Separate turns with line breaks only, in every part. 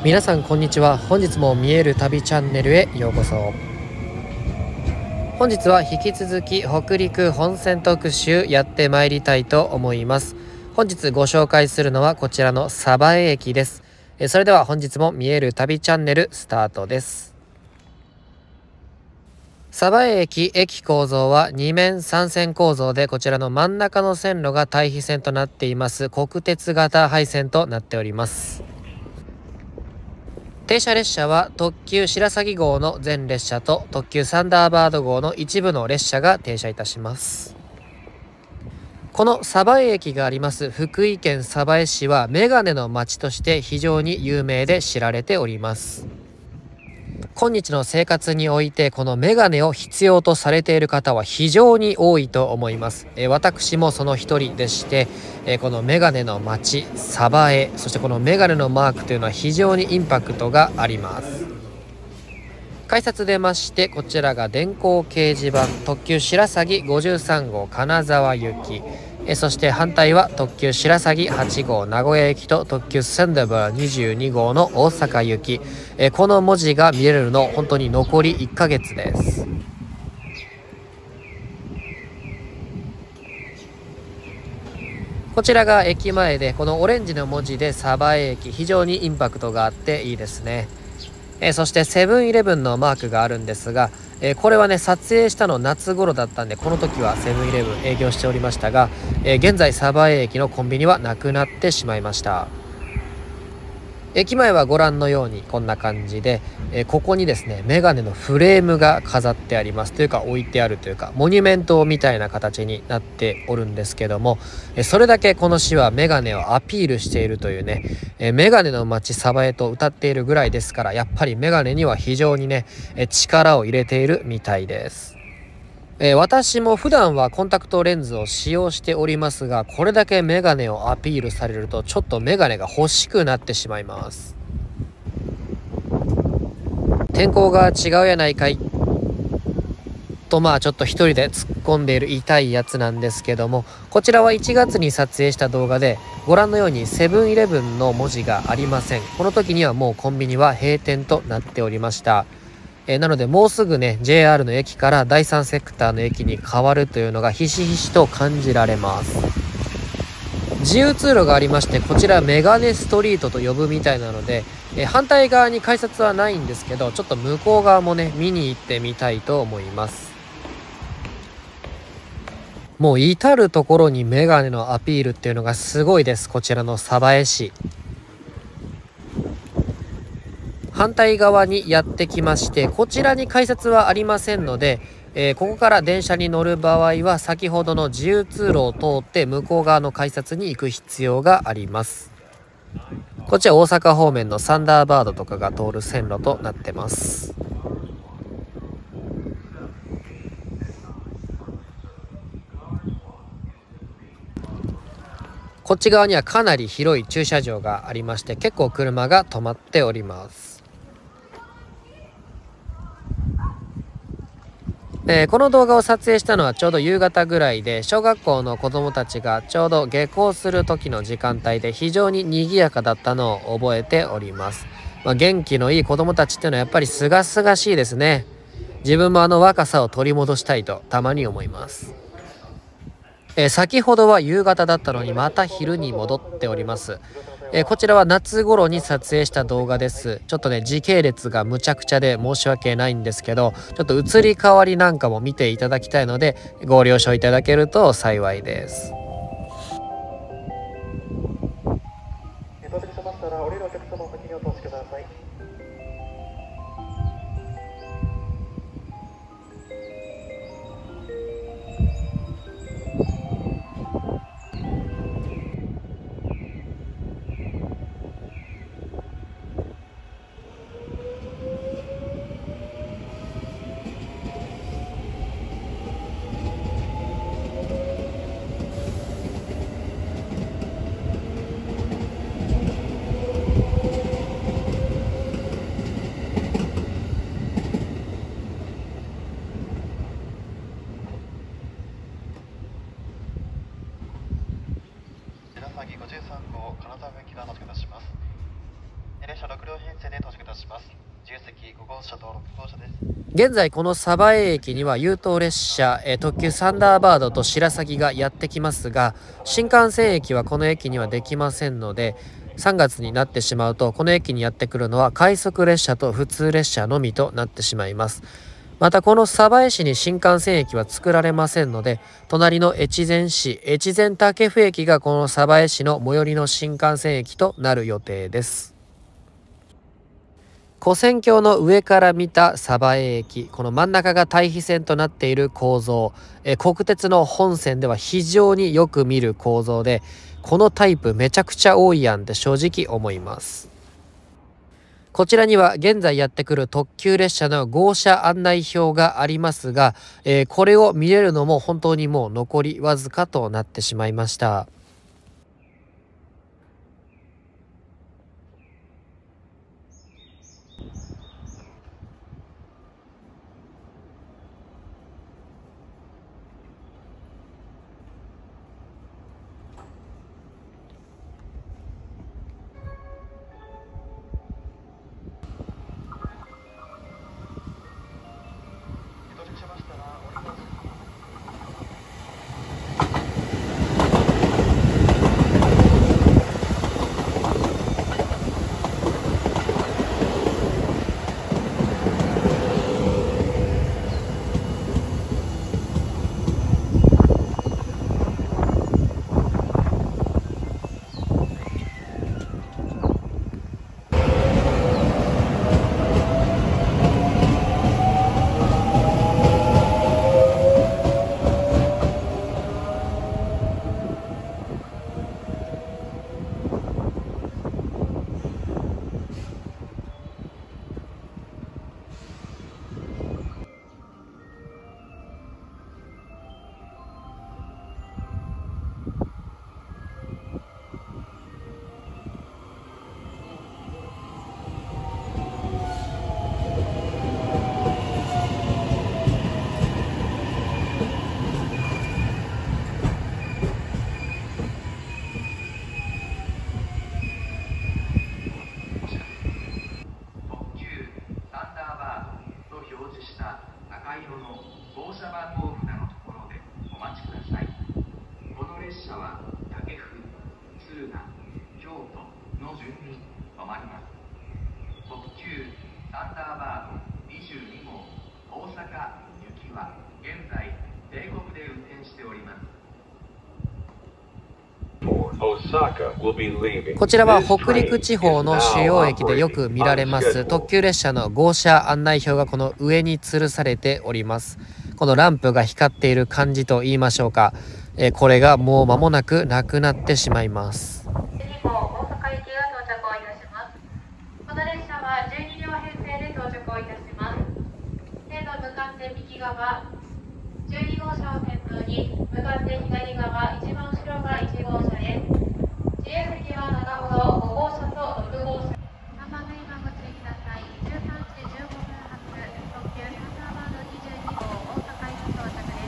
皆さんこんにちは。本日も見える旅チャンネルへようこそ。本日は引き続き北陸本線特集やってまいりたいと思います。本日ご紹介するのはこちらの鯖江駅です。それでは本日も見える旅チャンネルスタートです。鯖江駅構造は2面3線構造で、こちらの真ん中の線路が対比線となっています国鉄型廃線となっております。停車列車は特急白鷺号の全列車と特急サンダーバード号の一部の列車が停車いたします。この鯖江駅があります福井県鯖江市はメガネの町として非常に有名で知られております。今日の生活においてこのメガネを必要とされている方は非常に多いと思います。私もその一人でして、このメガネの街鯖江、そしてこのメガネのマークというのは非常にインパクトがあります。改札出まして、こちらが電光掲示板特急白鷺53号金沢行き、そして反対は特急白鷺8号名古屋行きと特急サンダーバー22号の大阪行き、この文字が見れるの本当に残り1ヶ月です。こちらが駅前で、このオレンジの文字で鯖江駅、非常にインパクトがあっていいですね。そしてセブンイレブンのマークがあるんですが、これはね撮影したの夏頃だったんで、この時はセブンイレブン営業しておりましたが、現在鯖江駅のコンビニはなくなってしまいました。駅前はご覧のようにこんな感じで、ここにですねメガネのフレームが飾ってありますというか、置いてあるというか、モニュメントみたいな形になっておるんですけども、それだけこの市はメガネをアピールしているというね、メガネの街鯖江と歌っているぐらいですから、やっぱりメガネには非常にね力を入れているみたいです。私も普段はコンタクトレンズを使用しておりますが、これだけメガネをアピールされるとちょっとメガネが欲しくなってしまいます。天候が違うやないかいと、ちょっと一人で突っ込んでいる痛いやつなんですけども、こちらは1月に撮影した動画で、ご覧のようにセブンイレブンの文字がありません。この時にはもうコンビニは閉店となっておりました。なのでもうすぐね JR の駅から第三セクターの駅に変わるというのがひしひしと感じられます。自由通路がありまして、こちらメガネストリートと呼ぶみたいなので、反対側に改札はないんですけど、ちょっと向こう側もね見に行ってみたいと思います。もう至る所にメガネのアピールっていうのがすごいです。こちらの鯖江市、反対側にやってきまして、こちらに改札はありませんので、ここから電車に乗る場合は先ほどの自由通路を通って向こう側の改札に行く必要があります。こっちは大阪方面のサンダーバードとかが通る線路となってます。こっち側にはかなり広い駐車場がありまして、結構車が止まっております。この動画を撮影したのはちょうど夕方ぐらいで、小学校の子どもたちがちょうど下校する時の時間帯で非常に賑やかだったのを覚えております。元気のいい子どもたちっていうのはやっぱりすがすがしいですね。自分もあの若さを取り戻したいとたまに思います。先ほどは夕方だったのにまた昼に戻っております。こちらは夏頃に撮影した動画です。ちょっとね時系列がむちゃくちゃで申し訳ないんですけど、ちょっと移り変わりなんかも見ていただきたいのでご了承いただけると幸いです。
到着しましたら降りるお客様を先にお通しください。 両編成で到着いたします。自由席5号車と6号車です。
現在この鯖江駅には優等列車、特急サンダーバードと白鷺がやってきますが、新幹線駅はこの駅にはできませんので、3月になってしまうとこの駅にやってくるのは快速列車と普通列車のみとなってしまいます。またこの鯖江市に新幹線駅は作られませんので、隣の越前市越前武生駅がこの鯖江市の最寄りの新幹線駅となる予定です。跨線橋の上から見た鯖江駅、この真ん中が対比線となっている構造、国鉄の本線では非常によく見る構造で、このタイプめちゃくちゃ多いやんって正直思います。こちらには現在やってくる特急列車の号車案内表がありますが、これを見れるのも本当にもう残りわずかとなってしまいました。
到着しましたら降ります。赤色の号車番号札のところでお待ちください。この列車は武生、敦賀、京都の順に止まります。特急サンダーバード22号大阪行きは現在定刻で運転しております。
こちらは北陸地方の主要駅でよく見られます特急列車の号車案内表がこの上に吊るされております。このランプが光っている感じと言いましょうか、これがもう間もなくなくなってしまいます。
大阪行きが到着をいたします。この列車は12両編成で到着をいたします。線路向かって右側12号車を先頭に向かって左側一番後ろが1号車です。自由席は中ほど5号車と6号車。3番目にご注意ください。13時15分発特急サンダーバード22号大阪行き到着です。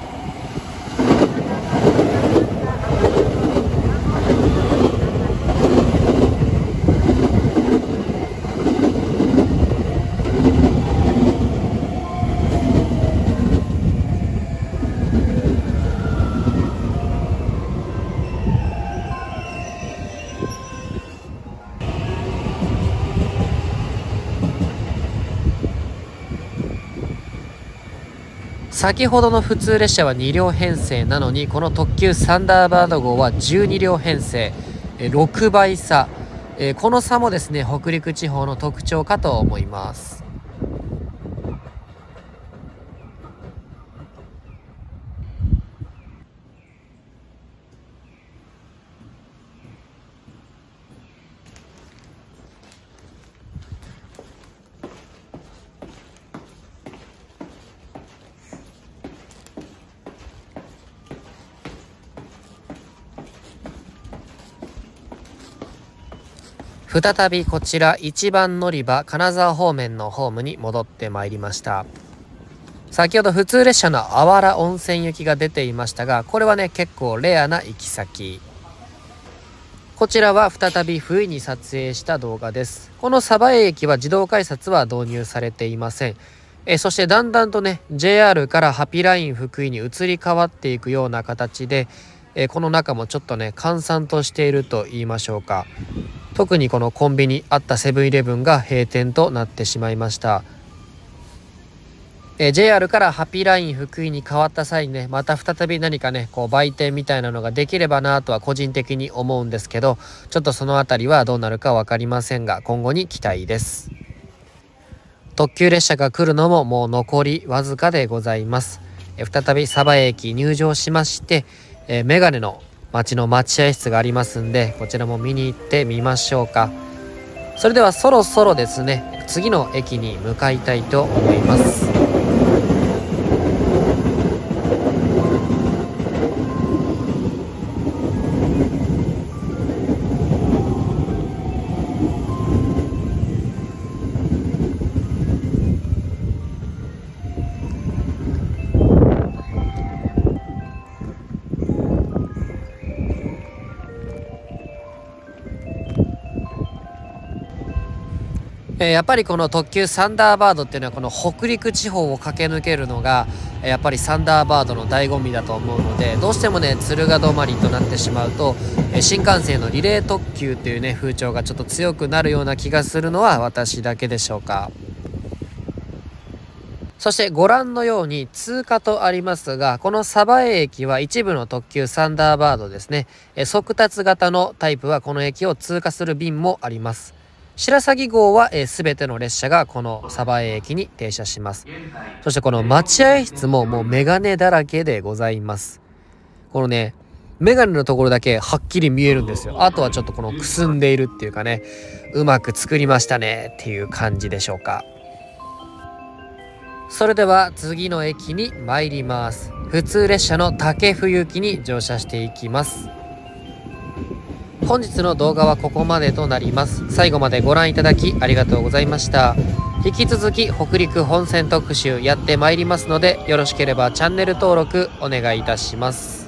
先ほどの普通列車は2両編成なのに、この特急サンダーバード号は12両編成、6倍差、この差もですね北陸地方の特徴かと思います。再びこちら1番乗り場金沢方面のホームに戻ってまいりました。先ほど普通列車のあわら温泉行きが出ていましたが、これはね結構レアな行き先。 こちらは再び冬に撮影した動画です。この鯖江駅は自動改札は導入されていません。そしてだんだんとね JR からハピライン福井に移り変わっていくような形で、この中もちょっとね閑散としていると言いましょうか。特にこのコンビニあったセブンイレブンが閉店となってしまいました。JR からハピライン福井に変わった際にね、また再び何かねこう売店みたいなのができればなとは個人的に思うんですけど、ちょっとそのあたりはどうなるか分かりませんが、今後に期待です。特急列車が来るのももう残りわずかでございます。再び鯖江駅入場しまして、メガネの街の待合室がありますんで、こちらも見に行ってみましょうか。それではそろそろですね、次の駅に向かいたいと思います。やっぱりこの特急サンダーバードっていうのはこの北陸地方を駆け抜けるのがやっぱりサンダーバードの醍醐味だと思うので、どうしてもね敦賀止まりとなってしまうと新幹線のリレー特急っていうね風潮がちょっと強くなるような気がするのは私だけでしょうか。そしてご覧のように通過とありますが、この鯖江駅は一部の特急サンダーバードですね、速達型のタイプはこの駅を通過する便もあります。白鷺号は全ての列車がこの鯖江駅に停車します。そしてこの待合室ももうメガネだらけでございます。このねメガネのところだけはっきり見えるんですよ。あとはちょっとこのくすんでいるっていうかね、うまく作りましたねっていう感じでしょうか。それでは次の駅に参ります。普通列車の武生行きに乗車していきます。本日の動画はここまでとなります。最後までご覧いただきありがとうございました。引き続き北陸本線特集やってまいりますので、よろしければチャンネル登録お願いいたします。